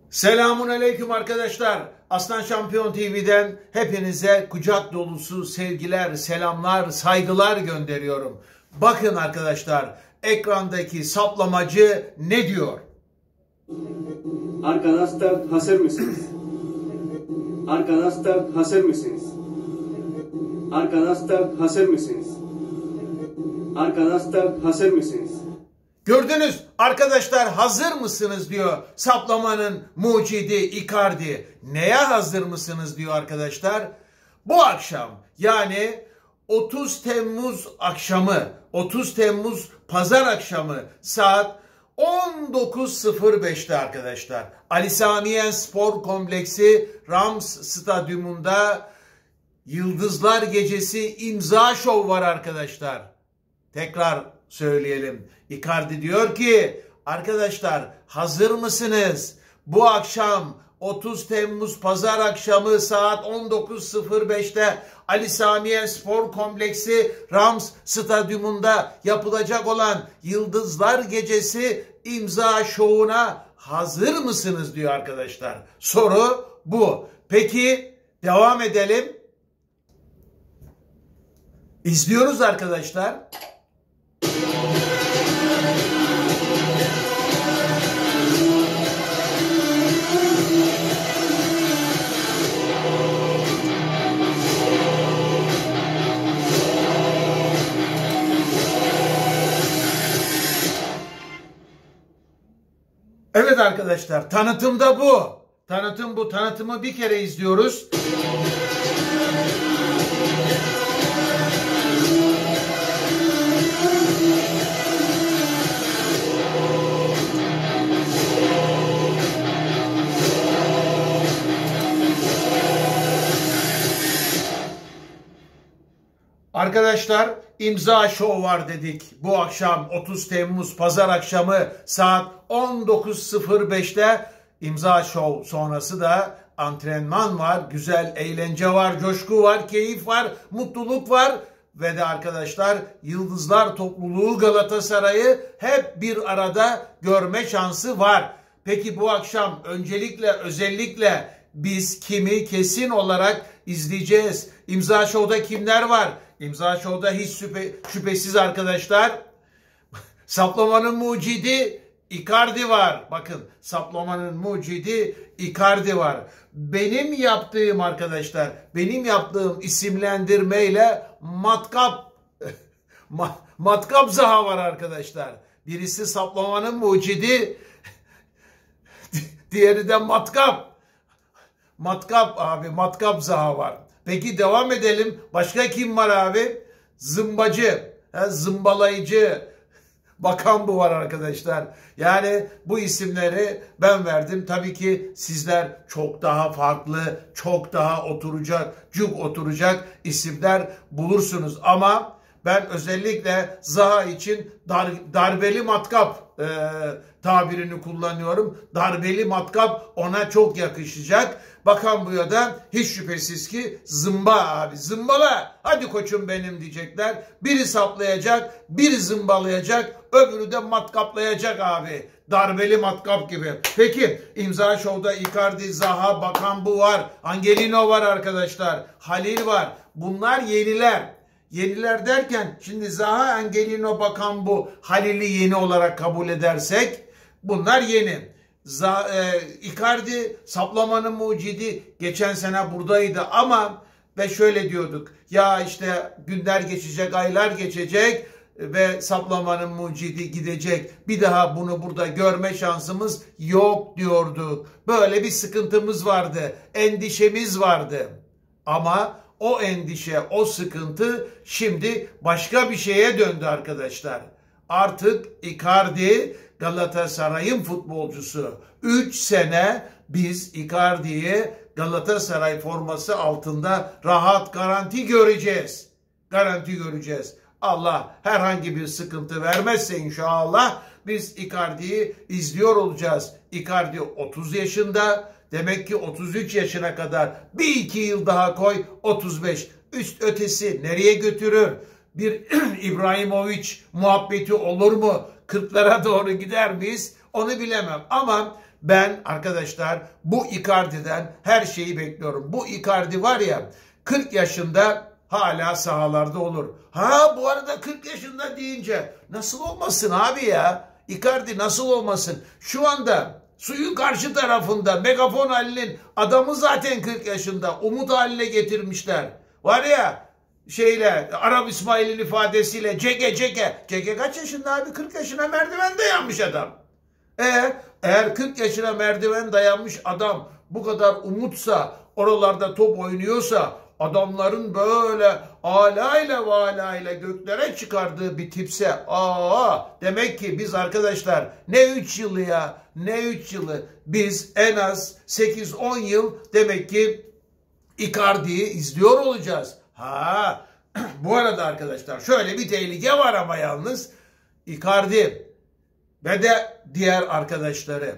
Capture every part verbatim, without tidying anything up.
Selamun aleyküm arkadaşlar. Aslan Şampiyon T V'den hepinize kucak dolusu sevgiler, selamlar, saygılar gönderiyorum. Bakın arkadaşlar, ekrandaki saplamacı ne diyor? Arkadaşlar hazır mısınız? Arkadaşlar hazır mısınız? Arkadaşlar hazır mısınız? Arkadaşlar hazır mısınız? Gördünüz arkadaşlar, hazır mısınız diyor saplamanın mucidi Icardi. Neye hazır mısınız diyor arkadaşlar. Bu akşam, yani otuz Temmuz akşamı, otuz Temmuz pazar akşamı saat on dokuz sıfır beşte arkadaşlar Ali Sami Yen Spor Kompleksi Rams Stadyumunda Yıldızlar Gecesi imza şov var arkadaşlar. Tekrar söyleyelim. Icardi diyor ki, arkadaşlar hazır mısınız? Bu akşam otuz Temmuz pazar akşamı saat on dokuz sıfır beşte Ali Sami Yen Spor Kompleksi Rams Stadyumunda yapılacak olan Yıldızlar Gecesi imza şovuna hazır mısınız diyor arkadaşlar. Soru bu. Peki devam edelim. İzliyoruz arkadaşlar. Evet arkadaşlar, tanıtım da bu. Tanıtım bu. Tanıtımı bir kere izliyoruz. Arkadaşlar, imza şov var dedik. Bu akşam otuz Temmuz pazar akşamı saat on dokuz sıfır beşte imza şov sonrası da antrenman var. Güzel eğlence var, coşku var, keyif var, mutluluk var. Ve de arkadaşlar, Yıldızlar Topluluğu Galatasaray'ı hep bir arada görme şansı var. Peki bu akşam öncelikle özellikle biz kimi kesin olarak izleyeceğiz? İmza şovda kimler var? İmza şovda hiç şüphe, şüphesiz arkadaşlar saplamanın mucidi Icardi var. Bakın, saplamanın mucidi Icardi var. Benim yaptığım arkadaşlar, benim yaptığım isimlendirmeyle matkap matkap Zaha var arkadaşlar. Birisi saplamanın mucidi, diğeri de matkap. Matkap abi, matkap Zaha var. Peki devam edelim. Başka kim var abi? Zımbacı, he, zımbalayıcı, bakan bu var arkadaşlar. Yani bu isimleri ben verdim. Tabii ki sizler çok daha farklı, çok daha oturacak, cuk oturacak isimler bulursunuz. Ama ben özellikle Zaha için dar, darbeli matkap e, tabirini kullanıyorum. Darbeli matkap ona çok yakışacak. Bakan buya da hiç şüphesiz ki zımba abi, zımbala, hadi koçum benim diyecekler. Biri saplayacak, biri zımbalayacak, öbürü de matkaplayacak abi. Darbeli matkap gibi. Peki imza şovda Icardi, Zaha, Bakan bu var. Angelino var arkadaşlar. Halil var. Bunlar yeniler. Yeniler derken şimdi Zaha, Angelino, Bakan bu, Halil'i yeni olarak kabul edersek bunlar yeni. Za, e, Icardi saplamanın mucidi, geçen sene buradaydı ama ve şöyle diyorduk ya, işte günler geçecek, aylar geçecek ve saplamanın mucidi gidecek, bir daha bunu burada görme şansımız yok diyorduk. Böyle bir sıkıntımız vardı, endişemiz vardı ama o endişe, o sıkıntı şimdi başka bir şeye döndü arkadaşlar. Artık Icardi Galatasaray'ın futbolcusu. üç sene biz Icardi'yi Galatasaray forması altında rahat, garanti göreceğiz. Garanti göreceğiz. Allah herhangi bir sıkıntı vermezse inşallah biz Icardi'yi izliyor olacağız. Icardi otuz yaşında. Demek ki otuz üç yaşına kadar bir iki yıl daha koy, otuz beş. Üst ötesi nereye götürür? Bir İbrahimovic muhabbeti olur mu? kırklara doğru gider miyiz? Onu bilemem. Ama Ben arkadaşlar bu Icardi'den her şeyi bekliyorum. Bu Icardi var ya kırk yaşında hala sahalarda olur. Ha bu arada kırk yaşında deyince nasıl olmasın abi ya? Icardi nasıl olmasın? Şu anda suyun karşı tarafında Megafon Ali'nin adamı zaten kırk yaşında. Umut haline getirmişler. Var ya şeyle Arap İsmail'in ifadesiyle ceke ceke. Ceke kaç yaşında abi? kırk yaşına merdiven dayanmış adam. Eğer, eğer kırk yaşına merdiven dayanmış adam bu kadar umutsa, oralarda top oynuyorsa, adamların böyle alayla valayla göklere çıkardığı bir tipse, aa demek ki biz arkadaşlar ne üç yılı ya, ne üç yılı, biz en az sekiz on yıl demek ki Icardi'yi izliyor olacağız. Ha bu arada arkadaşlar şöyle bir tehlike var ama yalnız Icardi ve de diğer arkadaşları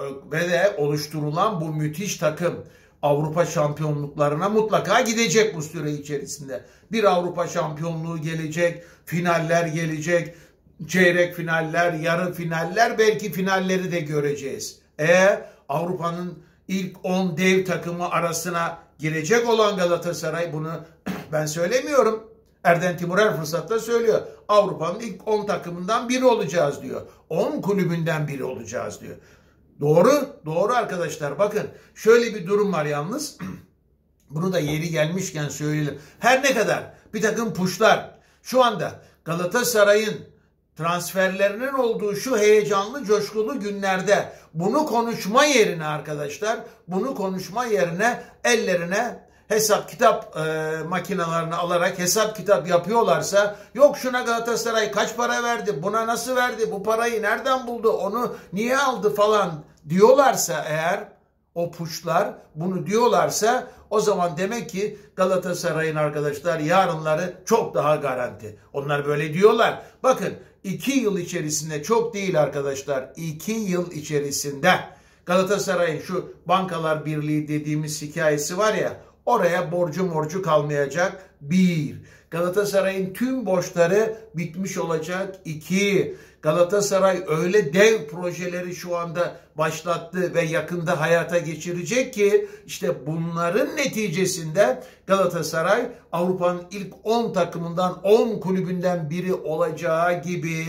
ve de oluşturulan bu müthiş takım Avrupa şampiyonluklarına mutlaka gidecek bu süre içerisinde. Bir Avrupa şampiyonluğu gelecek, finaller gelecek, çeyrek finaller, yarı finaller, belki finalleri de göreceğiz. E Avrupa'nın ilk on dev takımı arasına girecek olan Galatasaray, bunu ben söylemiyorum. Erden Timur her fırsatta söylüyor. Avrupa'nın ilk on takımından biri olacağız diyor. on kulübünden biri olacağız diyor. Doğru, doğru arkadaşlar. Bakın şöyle bir durum var yalnız. Bunu da yeri gelmişken söyleyelim. Her ne kadar bir takım puşlar şu anda Galatasaray'ın transferlerinin olduğu şu heyecanlı, coşkulu günlerde bunu konuşma yerine arkadaşlar, bunu konuşma yerine ellerine hesap kitap e, makinelerini alarak hesap kitap yapıyorlarsa, yok şuna Galatasaray kaç para verdi, buna nasıl verdi, bu parayı nereden buldu, onu niye aldı falan diyorlarsa eğer, o puşlar bunu diyorlarsa, o zaman demek ki Galatasaray'ın arkadaşlar yarınları çok daha garanti. Onlar böyle diyorlar. Bakın iki yıl içerisinde, çok değil arkadaşlar, iki yıl içerisinde Galatasaray'ın şu Bankalar Birliği dediğimiz hikayesi var ya, oraya borcu morcu kalmayacak. Bir, Galatasaray'ın tüm borçları bitmiş olacak. İki, Galatasaray öyle dev projeleri şu anda başlattı ve yakında hayata geçirecek ki işte bunların neticesinde Galatasaray Avrupa'nın ilk on takımından, on kulübünden biri olacağı gibi.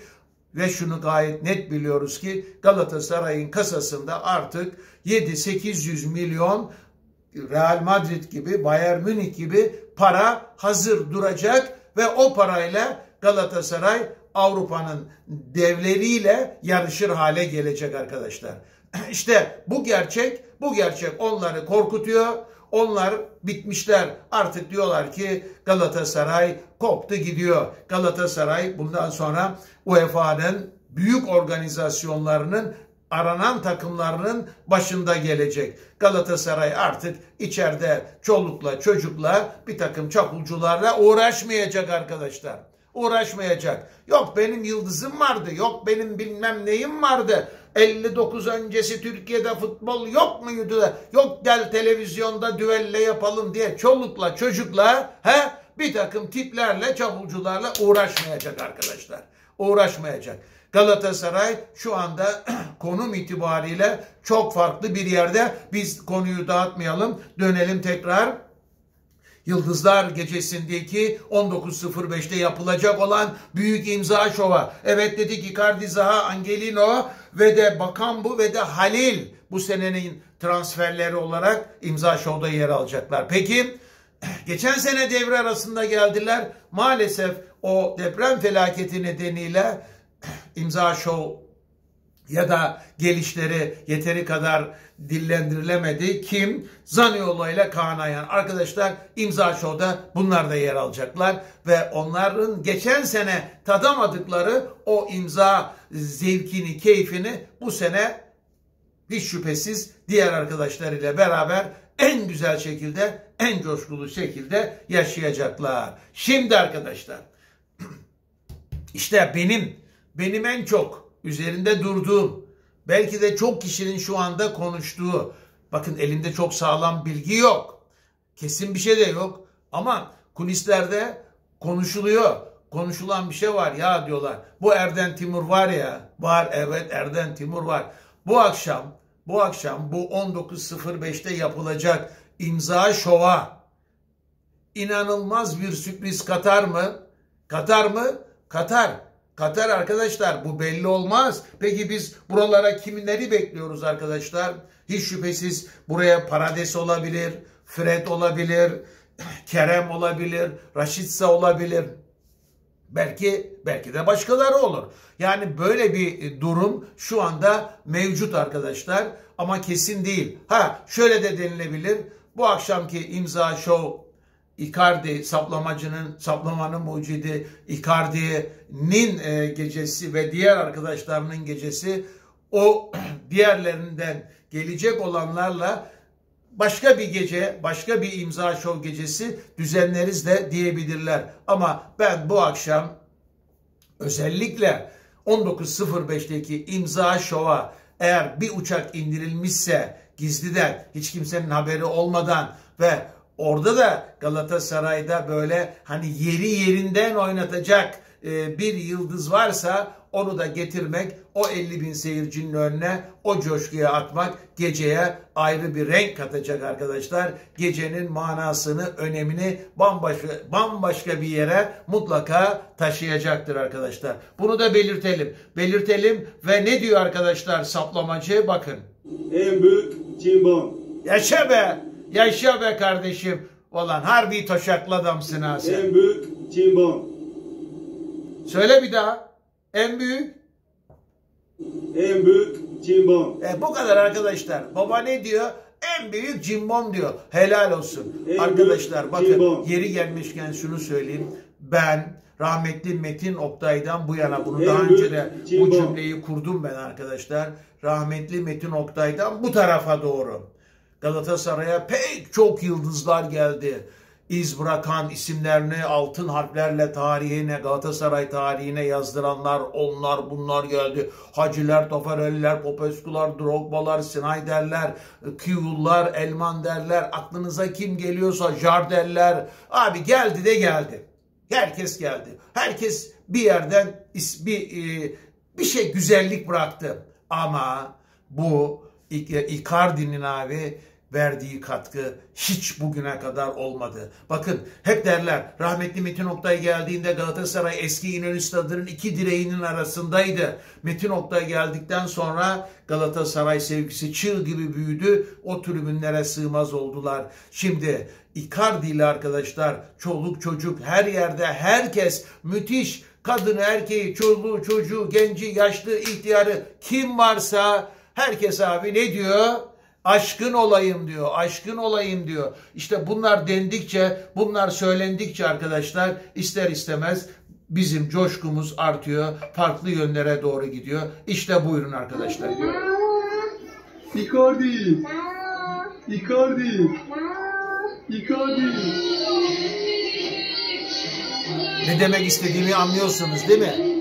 Ve şunu gayet net biliyoruz ki Galatasaray'ın kasasında artık yedi sekiz yüz milyon Real Madrid gibi, Bayern Münih gibi para hazır duracak ve o parayla Galatasaray Avrupa'nın devleriyle yarışır hale gelecek arkadaşlar. İşte bu gerçek, bu gerçek onları korkutuyor. Onlar bitmişler. Artık diyorlar ki Galatasaray koptu gidiyor. Galatasaray bundan sonra U E F A'nın büyük organizasyonlarının aranan takımlarının başında gelecek. Galatasaray artık içeride çolukla çocukla bir takım çapulcularla uğraşmayacak arkadaşlar. Uğraşmayacak. Yok benim yıldızım vardı. Yok benim bilmem neyim vardı. elli dokuz öncesi Türkiye'de futbol yok muydu da, yok gel televizyonda düelle yapalım diye çolukla çocukla he, bir takım tiplerle, çapulcularla uğraşmayacak arkadaşlar. Uğraşmayacak. Galatasaray şu anda konum itibariyle çok farklı bir yerde. Biz konuyu dağıtmayalım. Dönelim tekrar Yıldızlar Gecesi'ndeki on dokuz sıfır beşte yapılacak olan büyük imza şova. Evet dedik, Icardi, Zaha, Angelino ve de Bakambu ve de Halil bu senenin transferleri olarak imza şovda yer alacaklar. Peki geçen sene devre arasında geldiler. Maalesef o deprem felaketi nedeniyle imza şov ya da gelişleri yeteri kadar dillendirilemedi. Kim? Zaniolo ile Kaan Ayhan. Arkadaşlar imza şovda bunlar da yer alacaklar ve onların geçen sene tadamadıkları o imza zevkini, keyfini bu sene hiç şüphesiz diğer arkadaşlarıyla beraber en güzel şekilde, en coşkulu şekilde yaşayacaklar. Şimdi arkadaşlar işte benim benim en çok üzerinde durduğum, belki de çok kişinin şu anda konuştuğu, bakın elimde çok sağlam bilgi yok, kesin bir şey de yok ama kulislerde konuşuluyor. Konuşulan bir şey var ya, diyorlar bu Erden Timur var ya, var, evet Erden Timur var. Bu akşam bu akşam bu on dokuz sıfır beşte yapılacak imza şova inanılmaz bir sürpriz katar mı? Katar mı? Katar. Katar arkadaşlar, bu belli olmaz. Peki biz buralara kimleri bekliyoruz arkadaşlar? Hiç şüphesiz buraya Parades olabilir, Fred olabilir, Kerem olabilir, Raşitsa olabilir. Belki belki de başkaları olur. Yani böyle bir durum şu anda mevcut arkadaşlar ama kesin değil. Ha şöyle de denilebilir. Bu akşamki imza show Icardi saplamacının, saplamanın mucidi Icardi'nin e, gecesi ve diğer arkadaşlarının gecesi, o diğerlerinden gelecek olanlarla başka bir gece, başka bir imza şov gecesi düzenleriz de diyebilirler. Ama ben bu akşam özellikle on dokuz sıfır beşteki imza şova eğer bir uçak indirilmişse gizliden, hiç kimsenin haberi olmadan ve orada da Galatasaray'da böyle hani yeri yerinden oynatacak e, bir yıldız varsa onu da getirmek, o elli bin seyircinin önüne o coşkuya atmak geceye ayrı bir renk katacak arkadaşlar. Gecenin manasını, önemini bambaşka, bambaşka bir yere mutlaka taşıyacaktır arkadaşlar. Bunu da belirtelim. Belirtelim ve ne diyor arkadaşlar saplamacı? Bakın. En büyük cimbom. Yaşa be! Yaşa be kardeşim. Ulan harbi toşaklı adamsın ha sen. En büyük cimbom. Söyle bir daha. En büyük. En büyük cimbom. E, bu kadar arkadaşlar. Baba ne diyor? En büyük cimbom diyor. Helal olsun. En arkadaşlar bakın cimbom. yeri gelmişken şunu söyleyeyim. Ben rahmetli Metin Oktay'dan bu yana bunu En daha büyük önce de bu cimbom. cümleyi kurdum ben arkadaşlar. Rahmetli Metin Oktay'dan bu tarafa doğru Galatasaray'a pek çok yıldızlar geldi. İz bırakan, isimlerini altın harflerle tarihine, Galatasaray tarihine yazdıranlar, onlar bunlar geldi. Haciler, Tafarelliler, Popescu'lar, Drogba'lar, Snyder'ler, Kiyul'lar, Elmander'ler, aklınıza kim geliyorsa Jardel'ler. Abi geldi de geldi. Herkes geldi. Herkes bir yerden bir, bir şey güzellik bıraktı. Ama bu Icardi'nin abi verdiği katkı hiç bugüne kadar olmadı. Bakın hep derler rahmetli Metin Oktay geldiğinde Galatasaray eski İnönü Stadı'nın iki direğinin arasındaydı. Metin Oktay geldikten sonra Galatasaray sevgisi çığ gibi büyüdü. O tribünlere sığmaz oldular. Şimdi Icardi ile arkadaşlar çoluk çocuk her yerde herkes müthiş. Kadını, erkeği, çoluğu, çocuğu, genci, yaşlı, ihtiyarı kim varsa herkes abi ne diyor? Aşkın olayım diyor, aşkın olayım diyor. İşte bunlar dendikçe, bunlar söylendikçe arkadaşlar ister istemez bizim coşkumuz artıyor, farklı yönlere doğru gidiyor. İşte buyurun arkadaşlar. Icardi! Icardi! Icardi! Ne demek istediğimi anlıyorsunuz değil mi?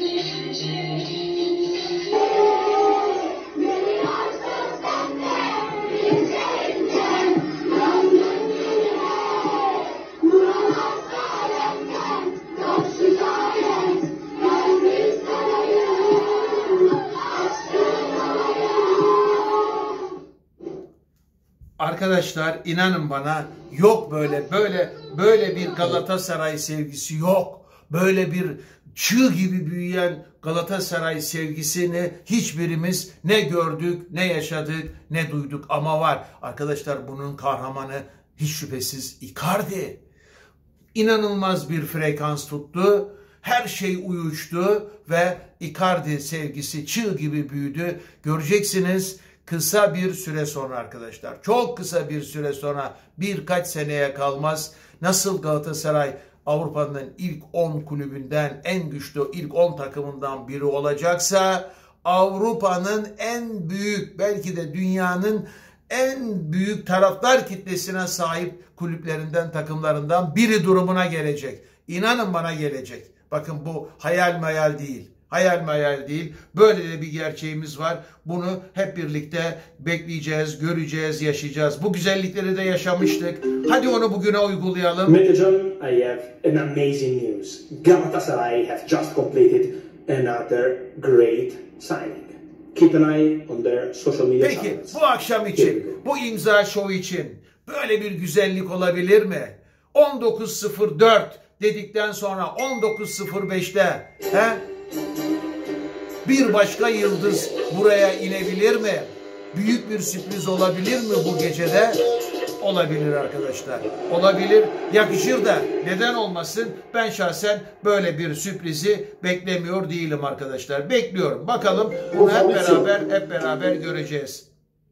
Arkadaşlar inanın bana yok böyle böyle böyle bir Galatasaray sevgisi yok. Böyle bir çığ gibi büyüyen Galatasaray sevgisini hiçbirimiz ne gördük, ne yaşadık, ne duyduk ama var. Arkadaşlar bunun kahramanı hiç şüphesiz Icardi. İnanılmaz bir frekans tuttu. Her şey uyuştu ve Icardi sevgisi çığ gibi büyüdü. Göreceksiniz. Kısa bir süre sonra arkadaşlar, çok kısa bir süre sonra birkaç seneye kalmaz nasıl Galatasaray Avrupa'nın ilk on kulübünden, en güçlü ilk on takımından biri olacaksa Avrupa'nın en büyük, belki de dünyanın en büyük taraftar kitlesine sahip kulüplerinden, takımlarından biri durumuna gelecek. İnanın bana gelecek. Bakın bu hayal meyal değil. Hayal meyal değil. Böyle de bir gerçeğimiz var. Bunu hep birlikte bekleyeceğiz, göreceğiz, yaşayacağız. Bu güzellikleri de yaşamıştık. Hadi onu bugüne uygulayalım. Metecan, I have an amazing news. Galatasaray have just completed another great signing. keep an eye on their social media Peki channels. bu akşam için, bu imza şovu için böyle bir güzellik olabilir mi? on dokuz sıfır dört dedikten sonra on dokuz sıfır beşte he? Bir başka yıldız buraya inebilir mi? Büyük bir sürpriz olabilir mi bu gecede? Olabilir arkadaşlar. Olabilir. Yakışır da neden olmasın? Ben şahsen böyle bir sürprizi beklemiyor değilim arkadaşlar. Bekliyorum. Bakalım bunu hep beraber hep beraber göreceğiz.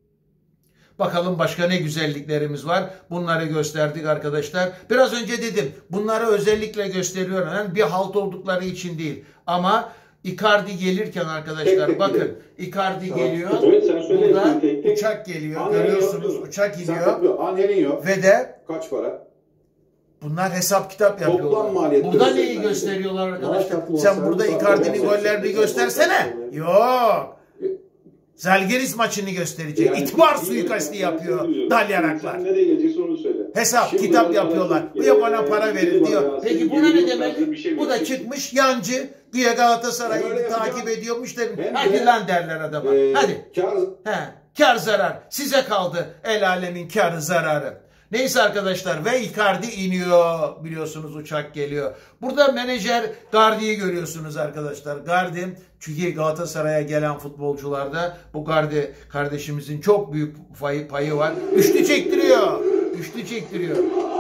Bakalım başka ne güzelliklerimiz var. Bunları gösterdik arkadaşlar. Biraz önce dedim. Bunları özellikle gösteriyorum. Yani bir halt oldukları için değil. Ama Icardi gelirken arkadaşlar tek bakın tek. Icardi Tamam. geliyor. Evet, sen söyle, Burada tek tek. uçak geliyor. Angelinho Görüyorsunuz diyor. uçak Sen iniyor. yapıyor. Angelinho. Ve de Kaç para? bunlar hesap kitap Toplam yapıyorlar. maliyet Burada gösteriyor neyi bence. gösteriyorlar arkadaşlar? Maaş Sen tatlı burada olsa- Icardi'nin Maaş gollerini tatlı göstersene. olsa- Yok. Zalgiris maçını gösterecek. Yani- İtibar suikasti yapıyor dalyanaklar. Sen nereye geleceksin onu söyle. Hesap, Şimdi kitap bana- yapıyorlar. Bu Ee, yok ona para verin şimdi diyor. bana- Peki senin buna gibi ne yok, demeli? bir şey Bu da yok. çıkmış yancı. Güya Galatasaray'ı Böyle takip yapacağım. ediyormuş da. Hem Hadi de- lan derler adama. Ee, Hadi. Kar, He, kar zarar. Size kaldı el alemin karı zararı. Neyse arkadaşlar ve Icardi iniyor. Biliyorsunuz uçak geliyor. Burada menajer Gardi'yi görüyorsunuz arkadaşlar. Gardi çünkü Galatasaray'a gelen futbolcularda bu Gardi kardeşimizin çok büyük payı, payı var. Üçlü çektiriyor. Üçlü çektiriyor.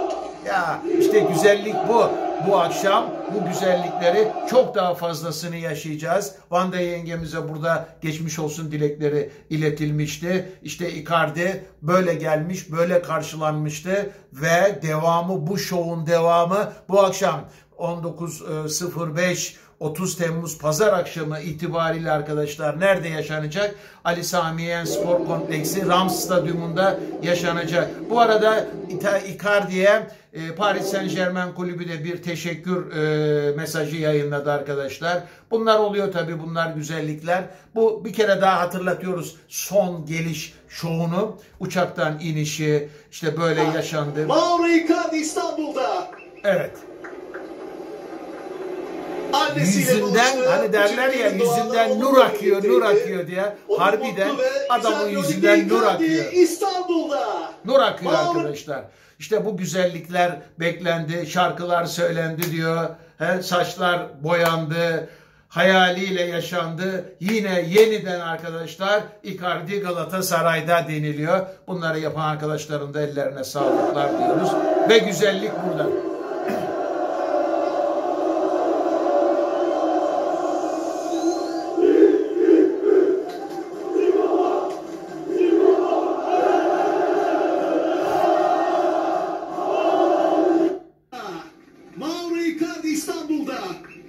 Ya işte güzellik bu. Bu akşam bu güzellikleri çok daha fazlasını yaşayacağız. Vanda yengemize burada geçmiş olsun dilekleri iletilmişti. İşte Icardi böyle gelmiş, böyle karşılanmıştı ve devamı, bu şovun devamı bu akşam on dokuz sıfır beş otuz Temmuz Pazar akşamı itibariyle arkadaşlar nerede yaşanacak? Ali Sami Yen Spor Kompleksi Rams Stadyumunda yaşanacak. Bu arada Icardi'ye e, Paris Saint-Germain kulübü de bir teşekkür e, mesajı yayınladı arkadaşlar. Bunlar oluyor tabii, bunlar güzellikler. Bu bir kere daha hatırlatıyoruz son geliş şovunu, uçaktan inişi işte böyle yaşandı. Mauro Icardi İstanbul'da. Evet. Annesiyle Yüzünden buluştu. hani derler ya Üçüncü yılda yüzünden onu nur akıyor, nur birlikteydi. akıyor diye. Onu Harbiden mutlu ve adamın güzel yüzünden gördük. nur Icardi akıyor. İstanbul'da. Nur akıyor Mauro- arkadaşlar. İşte bu güzellikler beklendi, şarkılar söylendi diyor. He, saçlar boyandı, hayaliyle yaşandı. Yine yeniden arkadaşlar Icardi Galatasaray'da deniliyor. Bunları yapan arkadaşların da ellerine sağlıklar diyoruz. Ve güzellik burada. Mauro Icardi İstanbul'da.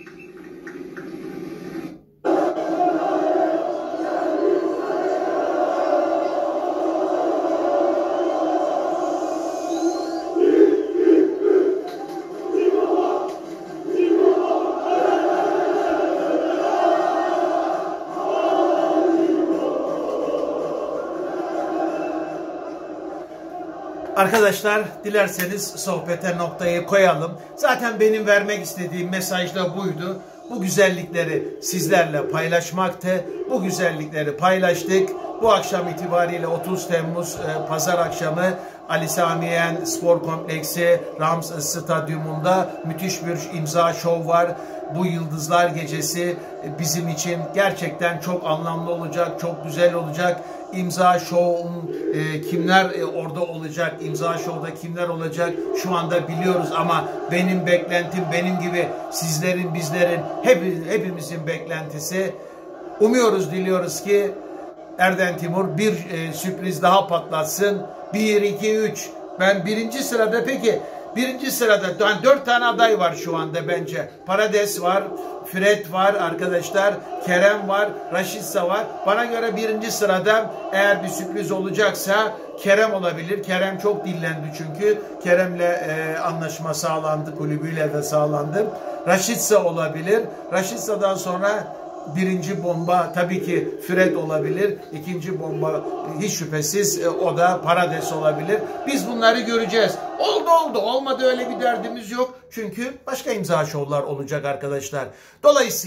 Arkadaşlar dilerseniz sohbete noktayı koyalım. Zaten benim vermek istediğim mesaj da buydu. Bu güzellikleri sizlerle paylaşmaktı. Bu güzellikleri paylaştık. Bu akşam itibariyle otuz Temmuz e, Pazar akşamı Ali Sami Yen Spor Kompleksi Rams Stadyumunda müthiş bir imza şov var. Bu Yıldızlar Gecesi bizim için gerçekten çok anlamlı olacak, çok güzel olacak. İmza şovun e, kimler e, orada olacak, imza şovda kimler olacak şu anda biliyoruz ama benim beklentim, benim gibi sizlerin, bizlerin, hep, hepimizin beklentisi, umuyoruz, diliyoruz ki Erden Timur bir e, sürpriz daha patlatsın. bir, iki, üç. Ben birinci sırada, peki birinci sırada yani dört tane aday var şu anda bence. Parades var, Fred var arkadaşlar, Kerem var, Rashica var. Bana göre birinci sırada eğer bir sürpriz olacaksa Kerem olabilir. Kerem çok dillendi çünkü. Kerem'le e, anlaşma sağlandı, kulübüyle de sağlandı. Rashica olabilir. Rashica'dan sonra birinci bomba tabii ki Fred olabilir. İkinci bomba hiç şüphesiz e, o da Parades olabilir. Biz bunları göreceğiz. Oldu oldu. Olmadı öyle bir derdimiz yok. Çünkü başka imza şovlar olacak arkadaşlar. Dolayısıyla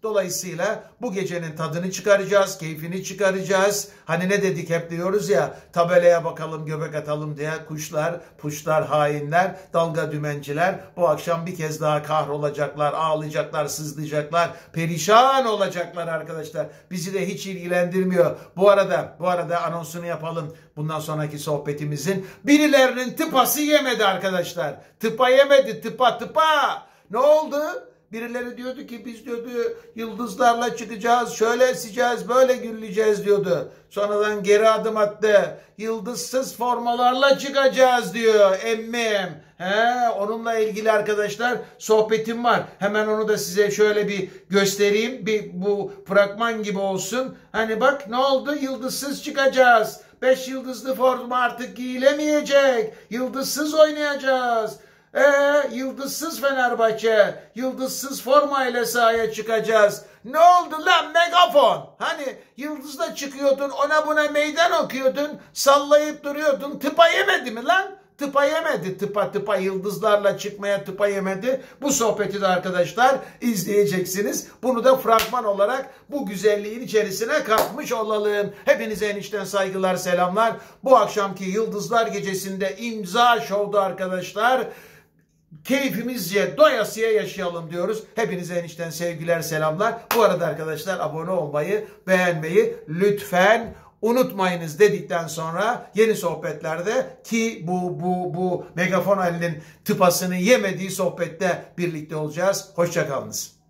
Dolayısıyla bu gecenin tadını çıkaracağız, keyfini çıkaracağız. Hani ne dedik hep diyoruz ya, tabelaya bakalım göbek atalım diye kuşlar, puşlar, hainler, dalga dümenciler bu akşam bir kez daha kahrolacaklar, ağlayacaklar, sızlayacaklar, perişan olacaklar arkadaşlar. Bizi de hiç ilgilendirmiyor. Bu arada, bu arada anonsunu yapalım. Bundan sonraki sohbetimizin birilerinin tıpası yemedi arkadaşlar. Tıpa yemedi, tıpa tıpa. Ne oldu? Birileri diyordu ki biz diyordu yıldızlarla çıkacağız, şöyle eseceğiz, böyle gürleyeceğiz diyordu. Sonradan geri adım attı. Yıldızsız formalarla çıkacağız diyor emmim. He, onunla ilgili arkadaşlar sohbetim var. Hemen onu da size şöyle bir göstereyim. Bir bu fragman gibi olsun. Hani bak ne oldu? Yıldızsız çıkacağız. Beş yıldızlı forma artık giyilemeyecek. Yıldızsız oynayacağız. Eee yıldızsız Fenerbahçe, yıldızsız formayla sahaya çıkacağız. Ne oldu lan megafon? Hani yıldızla çıkıyordun, ona buna meydan okuyordun, sallayıp duruyordun. Tıpa yemedi mi lan? Tıpa yemedi. Tıpa tıpa yıldızlarla çıkmaya tıpa yemedi. Bu sohbeti de arkadaşlar izleyeceksiniz. Bunu da fragman olarak bu güzelliğin içerisine katmış olalım. Hepinize enişten saygılar, selamlar. Bu akşamki Yıldızlar Gecesi'nde imza şovda arkadaşlar. Keyfimizce doyasıya yaşayalım diyoruz. Hepinize enişten sevgiler, selamlar. Bu arada arkadaşlar abone olmayı, beğenmeyi lütfen unutmayınız dedikten sonra yeni sohbetlerde ki bu bu bu Megafon Ali'nin tıpasını yemediği sohbette birlikte olacağız. Hoşça kalınız.